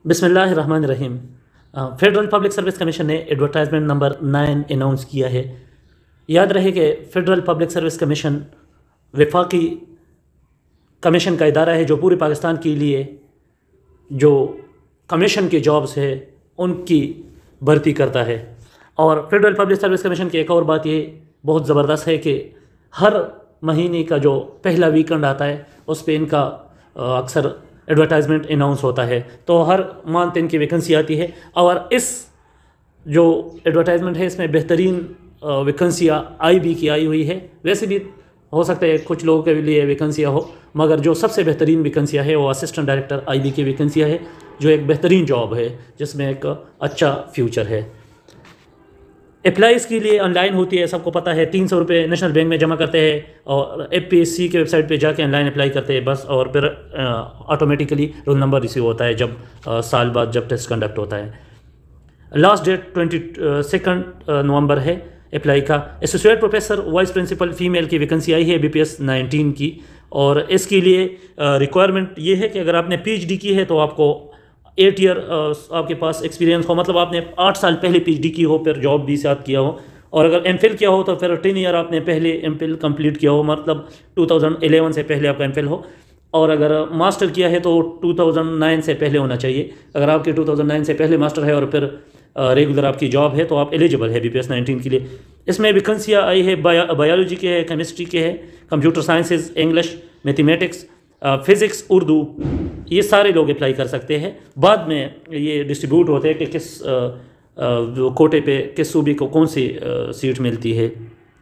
बिस्मिल्लाहिर्रहमानिर्रहीम। Federal public service commission ने advertisement number 9 announce किया है। याद रहे कि फेडरल पब्लिक सर्विस कमीशन वफाकी कमीशन का इदारा है जो पूरे पाकिस्तान के लिए जो कमीशन के जॉब्स है उनकी भर्ती करता है। और फेडरल पब्लिक सर्विस कमीशन की एक और बात ये बहुत ज़बरदस्त है कि हर महीने का जो पहला वीकेंड आता है उस पर इनका अक्सर एडवर्टाइजमेंट अनाउंस होता है, तो हर मंथ इनकी वैकेंसी आती है। और इस जो एडवर्टाइजमेंट है इसमें बेहतरीन वैकेंसियाँ आईबी की आई हुई है। वैसे भी हो सकता है कुछ लोगों के लिए वैकेंसियाँ हो, मगर जो सबसे बेहतरीन वैकेंसियाँ है वो असिस्टेंट डायरेक्टर आईबी की वैकेंसियाँ है, जो एक बेहतरीन जॉब है जिसमें एक अच्छा फ्यूचर है। अप्लाईज़ के लिए ऑनलाइन होती है, सबको पता है। 300 रुपये नेशनल बैंक में जमा करते हैं और एपीएससी के वेबसाइट पे जाके ऑनलाइन अप्लाई करते हैं बस, और फिर ऑटोमेटिकली रोल नंबर रिसीव होता है जब साल बाद जब टेस्ट कंडक्ट होता है। लास्ट डेट 22 नवंबर है अप्लाई का। Associate professor vice principal female की वैकेंसी आई है बीपीएस 19 की, और इसके लिए रिक्वायरमेंट ये है कि अगर आपने पीएचडी की है तो आपको 8 ईयर आपके पास एक्सपीरियंस हो, मतलब आपने 8 साल पहले पीएचडी की हो, फिर जॉब भी साथ किया हो। और अगर एमफिल किया हो तो फिर 10 ईयर आपने पहले एमफिल कंप्लीट किया हो, मतलब 2011 से पहले आपका एमफिल हो। और अगर मास्टर किया है तो 2009 से पहले होना चाहिए। अगर आपके 2009 से पहले मास्टर है और फिर रेगुलर आपकी जॉब है तो आप एलिजिबल है बीपीएस 19 के लिए। इसमें वैकेंसियाँ आई है बायोलॉजी के है, केमिस्ट्री के है, computer sciences, English, mathematics, physics, Urdu, ये सारे लोग अप्लाई कर सकते हैं। बाद में ये डिस्ट्रीब्यूट होते हैं कि किस कोटे पे किस सूबे को कौन सी सीट मिलती है।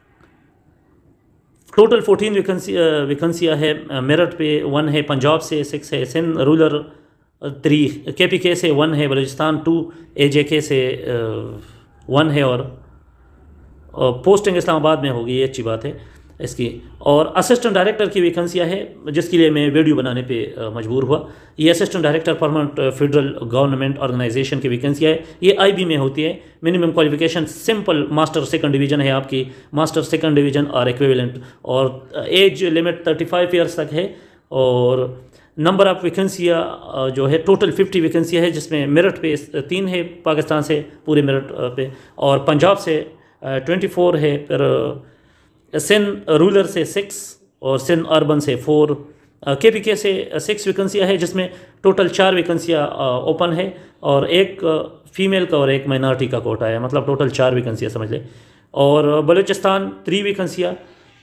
टोटल 14 वैकेंसियाँ है। मेरठ पे 1 है, पंजाब से 6 है, सिंध रूरल 3, केपीके से 1 है, बलूचिस्तान 2, एजेके से 1 है, और पोस्टिंग इस्लामाबाद में होगी, ये अच्छी बात है इसकी। और असिस्टेंट डायरेक्टर की वैकेंसियाँ है जिसके लिए मैं वीडियो बनाने पे मजबूर हुआ। ये assistant director permanent federal government organisation की वैकेंसियाँ है। ये आईबी में होती है। Minimum qualification simple master second division है आपकी, मास्टर सेकंड डिवीज़न और इक्विवेलेंट, और एज लिमिट 35 ईयर्स तक है। और नंबर ऑफ़ वैकेंसियाँ जो है टोटल 50 वैकेंसियाँ है, जिसमें मेरठ पे 3 है, पाकिस्तान से पूरे मेरठ पे, और पंजाब से 24 है, फिर सिंध रूरल से 6 और सिंध अर्बन से 4, केपीके से 6 वैकेंसियाँ है, जिसमें टोटल 4 वैकेंसियाँ ओपन है और एक फीमेल का और एक माइनॉरिटी का कोटा है, मतलब टोटल 4 वैकेंसियाँ समझ लें। और बलूचिस्तान 3 वैकेंसियाँ,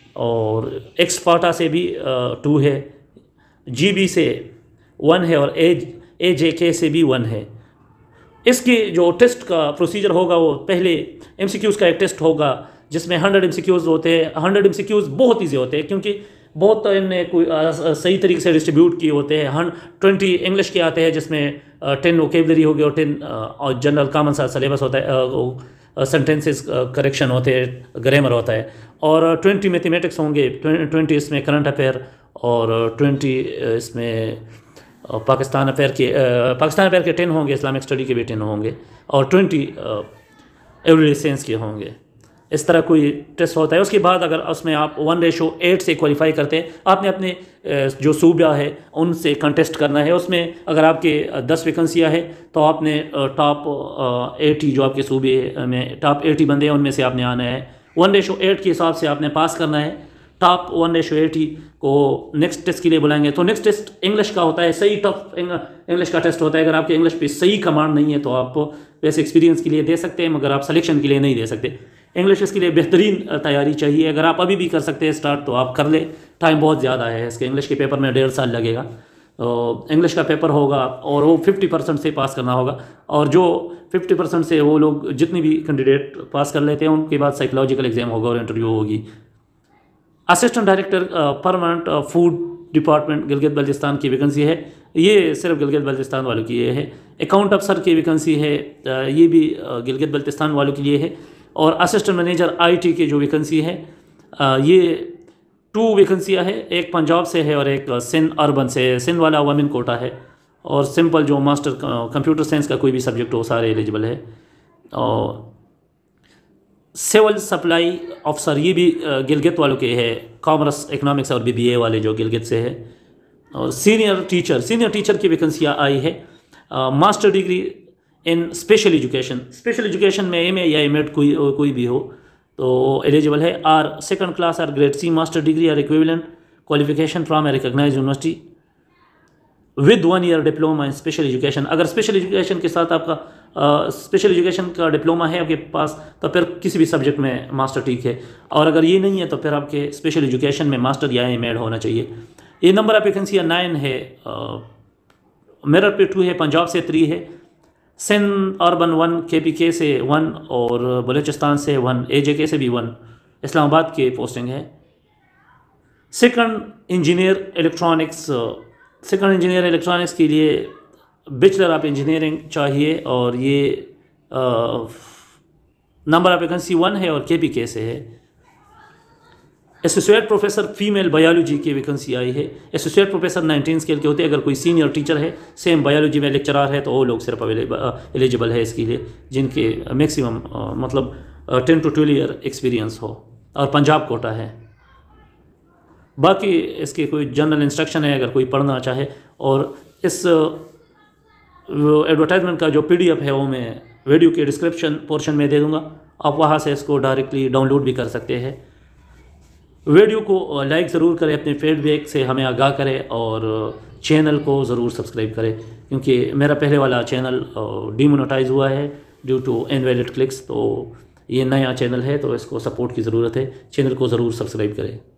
और एक्सपार्टा से भी 2 है, जीबी से 1 है, और एजेके से भी 1 है। इसकी जो टेस्ट का प्रोसीजर होगा वो पहले एमसीक्यूज़ का एक टेस्ट होगा जिसमें 100 एमसीक्यूज़ होते हैं। 100 एमसीक्यूज़ बहुत ईजी होते हैं क्योंकि बहुत इनने कोई सही तरीके से डिस्ट्रीब्यूट किए होते हैं। 20 इंग्लिश के आते हैं जिसमें 10 वोकेबलरी हो गई और 10 और जनरल कॉमन सा सिलेबस होता है, सेंटेंसेस करेक्शन होते हैं, ग्रामर होता है। और 20 मैथमेटिक्स होंगे, 20 इसमें करंट अफेयर, और 20 इसमें पाकिस्तान अफेयर के 10 होंगे, इस्लामिक स्टडी के भी 10 होंगे, और 20 एवरीडे साइंस के होंगे। इस तरह कोई टेस्ट होता है। उसके बाद अगर उसमें आप 1:8 से क्वालिफाई करते हैं, आपने अपने जो सूबा है उनसे कंटेस्ट करना है। उसमें अगर आपके 10 वैकेंसियाँ है तो आपने टॉप 80 जो आपके सूबे में टॉप 80 बंदे हैं उनमें से आपने आना है। 1:8 के हिसाब से आपने पास करना है। टॉप 1:80 को नेक्स्ट टेस्ट के लिए बुलाएंगे। तो नेक्स्ट टेस्ट इंग्लिश का होता है, सही टफ इंग्लिश का टेस्ट होता है। अगर आपके इंग्लिश पे सही कमांड नहीं है तो आप वैसे एक्सपीरियंस के लिए दे सकते हैं, मगर आप सिलेक्शन के लिए नहीं दे सकते। इंग्लिश इसके लिए बेहतरीन तैयारी चाहिए। अगर आप अभी भी कर सकते हैं स्टार्ट तो आप कर ले, टाइम बहुत ज़्यादा है इसके। इंग्लिश के पेपर में 1.5 साल लगेगा। तो इंग्लिश का पेपर होगा और वो 50% से पास करना होगा, और जो 50% से वो लोग जितनी भी कैंडिडेट पास कर लेते हैं उनके बाद साइकोलॉजिकल एग्जाम होगा और इंटरव्यू होगी। Assistant director permanent food department Gilgit Baltistan की वैकेंसी है। ये सिर्फ गिलगित बल्तिस्तान वालों के लिए है। अकाउंट अफसर की वैकेंसी है, ये भी गिलगित बल्तिस्तान वालों के लिए है। और असिस्टेंट मैनेजर आईटी की जो वैकेंसी है, ये 2 वैकेंसियाँ है, एक पंजाब से है और एक सिंध अर्बन से। सिंध वाला वुमेन कोटा है, और सिंपल जो मास्टर कंप्यूटर साइंस का कोई भी सब्जेक्ट हो सारे एलिजिबल है। और सिविल सप्लाई ऑफिसर ये भी गिलगित वालों के है, कॉमर्स, इकोनॉमिक्स और बीबीए वाले जो गिलगित से है। और सीनियर टीचर की वैकेंसियाँ आई है। Master degree in special education में एम ए या एम एड कोई भी हो तो एलिजिबल है। Or second class or grade C master degree or equivalent qualification from a recognised university with 1 year diploma in special education. अगर special education के साथ आपका स्पेशल एजुकेशन का डिप्लोमा है आपके पास तो फिर किसी भी सब्जेक्ट में मास्टर ठीक है, और अगर ये नहीं है तो फिर आपके स्पेशल एजुकेशन में मास्टर या एम एड होना चाहिए। ये नंबर ऑफ वैकेंसी 9 है, मेरठ पे 2 है, पंजाब से 3 है, सिंध अर्बन 1, KPK से 1 और बलूचिस्तान से 1, AJK से भी 1, इस्लामाबाद के पोस्टिंग है। सेकंड इंजीनियर इलेक्ट्रॉनिक्स के लिए बैचलर ऑफ इंजीनियरिंग चाहिए और ये नंबर ऑफ वैकेंसी 1 है और KPK से है। एसोसिएट प्रोफेसर फीमेल बायोलॉजी की वैकेंसी आई है। एसोसिएट प्रोफेसर 19 स्केल के होते हैं। अगर कोई सीनियर टीचर है सेम बायोलॉजी में लेक्चरर है तो वो लोग सिर्फ एलिजिबल है इसके लिए जिनके मैक्सिमम मतलब 10 to 12 ईयर एक्सपीरियंस हो, और पंजाब कोटा है। बाकी इसके कोई जनरल इंस्ट्रक्शन है अगर कोई पढ़ना चाहे, और इस एडवर्टाइजमेंट का जो PDF है वो मैं वीडियो के डिस्क्रिप्शन पोर्शन में दे दूंगा, आप वहाँ से इसको डायरेक्टली डाउनलोड भी कर सकते हैं। वीडियो को लाइक ज़रूर करें, अपने फीडबैक से हमें आगाह करें, और चैनल को ज़रूर सब्सक्राइब करें क्योंकि मेरा पहले वाला चैनल डीमोनेटाइज हुआ है ड्यू टू इनवैलिड क्लिक्स। तो ये नया चैनल है तो इसको सपोर्ट की ज़रूरत है, चैनल को ज़रूर सब्सक्राइब करें।